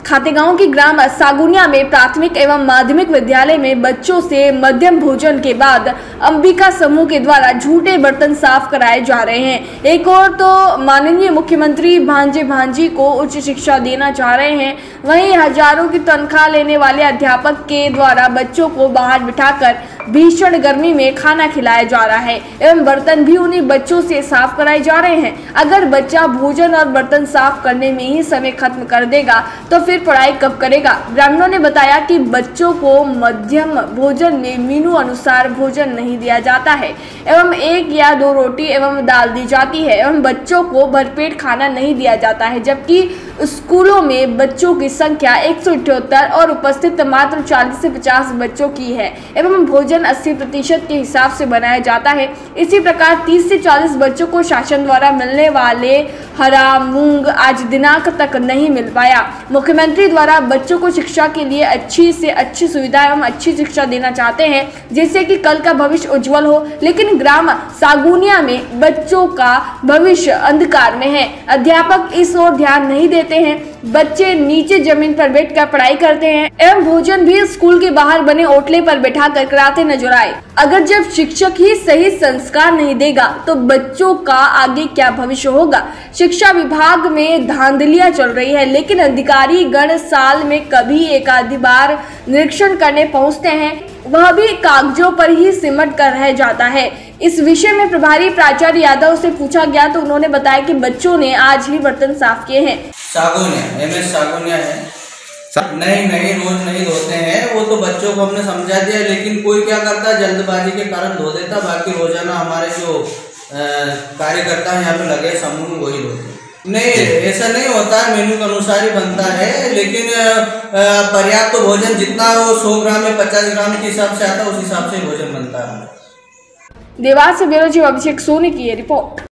खातेगांव के ग्राम सागुनिया में प्राथमिक एवं माध्यमिक विद्यालय में बच्चों से मध्यम भोजन के बाद अंबिका समूह के द्वारा झूठे बर्तन साफ कराए जा रहे हैं। एक और तो माननीय मुख्यमंत्री भांजे भांजी को उच्च शिक्षा देना चाह रहे हैं, वहीं हजारों की तनख्वाह लेने वाले अध्यापक के द्वारा बच्चों को बाहर बिठाकर भीषण गर्मी में खाना खिलाया जा रहा है एवं बर्तन भी उन्हीं बच्चों से साफ कराए जा रहे हैं। अगर बच्चा भोजन और बर्तन साफ करने में ही समय खत्म कर देगा तो फिर पढ़ाई कब करेगा। ग्रामीणों ने बताया कि बच्चों को मध्यम भोजन में मेनू अनुसार भोजन नहीं दिया जाता है एवं 1 या 2 रोटी एवं दाल दी जाती है एवं बच्चों को भरपेट खाना नहीं दिया जाता है, जबकि स्कूलों में बच्चों की संख्या 178 और उपस्थित मात्र 40 से 50 बच्चों की है एवं भोजन 80% के हिसाब से बनाया जाता है। इसी प्रकार 30 से 40 बच्चों को शासन द्वारा मिलने वाले हरा मूंग आज दिनांक तक नहीं मिल पाया। मुख्यमंत्री द्वारा बच्चों को शिक्षा के लिए अच्छी से अच्छी सुविधा एवं अच्छी शिक्षा देना चाहते हैं, जिससे कि कल का भविष्य उज्जवल हो, लेकिन ग्राम सागुनिया में बच्चों का भविष्य अंधकार में है। अध्यापक इस ओर ध्यान नहीं देते हैं, बच्चे नीचे जमीन पर बैठकर पढ़ाई करते हैं एवं भोजन भी स्कूल के बाहर बने ओटले पर बैठा कर कराते नजर आए। अगर जब शिक्षक ही सही संस्कार नहीं देगा तो बच्चों का आगे क्या भविष्य होगा। शिक्षा विभाग में धांधलियां चल रही है, लेकिन अधिकारी गण साल में कभी एक आधी बार निरीक्षण करने पहुंचते हैं, वह भी कागजों पर ही सिमट कर रह जाता है। इस विषय में प्रभारी प्राचार्य यादव से पूछा गया तो उन्होंने बताया कि बच्चों ने आज ही बर्तन साफ किए हैं। सागुनिया MS सागुनिया है, नहीं रोज नहीं धोते हैं, वो तो बच्चों को हमने समझा दिया, लेकिन कोई क्या करता है जल्दबाजी के कारण धो देता, बाकी रोजाना हमारे जो कार्यकर्ता यहाँ पे लगे समूह वही धोते। नहीं, ऐसा नहीं होता, मेनू के अनुसार ही बनता है, लेकिन पर्याप्त तो भोजन जितना वो 100 ग्राम में 50 ग्राम के हिसाब से आता है उस हिसाब से भोजन बनता है। देवास से ब्यूरो चीफ अभिषेक सोनी की ये रिपोर्ट।